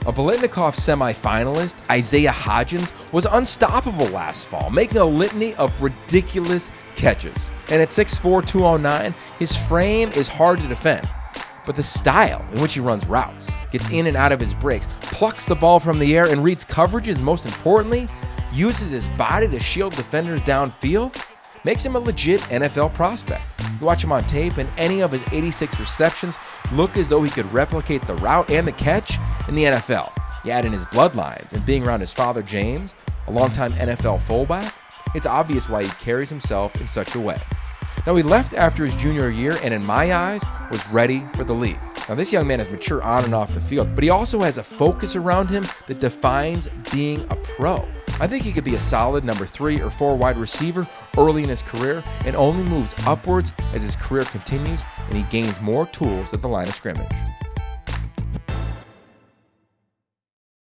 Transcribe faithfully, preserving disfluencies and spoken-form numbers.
A Biletnikoff semifinalist, Isaiah Hodgins, was unstoppable last fall, making a litany of ridiculous catches. And at six four, two oh nine, his frame is hard to defend. But the style in which he runs routes, gets in and out of his breaks, plucks the ball from the air, and reads coverages, and most importantly, uses his body to shield defenders downfield, makes him a legit N F L prospect. You watch him on tape, and any of his eighty-six receptions look as though he could replicate the route and the catch in the N F L. You add in his bloodlines and being around his father James, a longtime N F L fullback, it's obvious why he carries himself in such a way. Now, he left after his junior year and in my eyes was ready for the league. Now, this young man is mature on and off the field, but he also has a focus around him that defines being a pro. I think he could be a solid number three or four wide receiver early in his career and only moves upwards as his career continues and he gains more tools at the line of scrimmage.